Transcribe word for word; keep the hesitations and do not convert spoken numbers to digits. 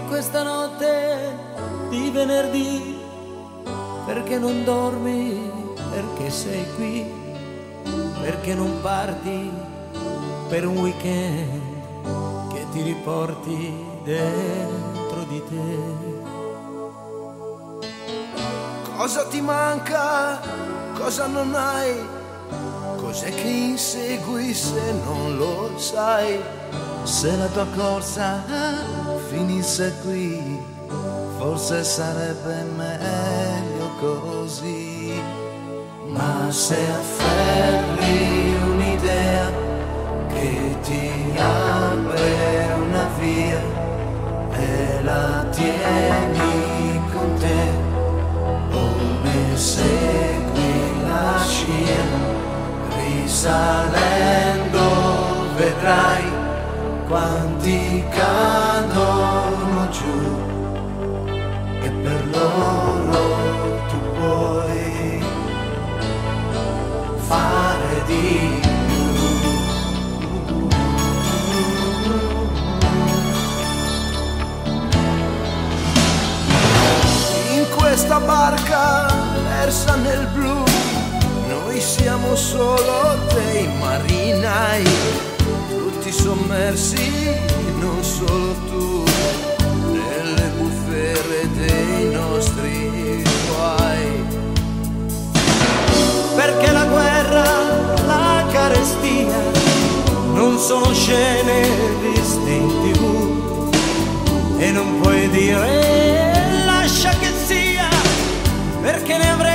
questa notte di venerdì, perché non dormi, perché sei qui, perché non parti per un weekend che ti riporti dentro di te. Cosa ti manca? Cosa non hai? Cos'è che insegui se non lo sai? Se la tua corsa finisse qui, forse sarebbe meglio così. Ma se afferri un'idea che ti apre una via e la tieni con te, o ne segui la scia, risalendo vedrai quanti cadono giù, e per loro tu puoi fare di più. In questa barca persa nel blu, noi siamo solo dei marinai, tutti sommersi, non solo tu, nelle bufere dei nostri guai. Perché la guerra, la carestia non sono scene viste in tv, e non puoi dire lascia che sia, perché ne avrai